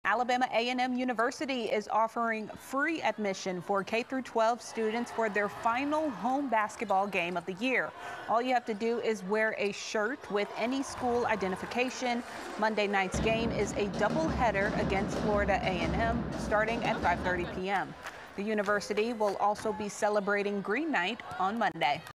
Alabama A&M University is offering free admission for K-12 students for their final home basketball game of the year. All you have to do is wear a shirt with any school identification. Monday night's game is a doubleheader against Florida A&M starting at 5:30 p.m. The university will also be celebrating Green Night on Monday.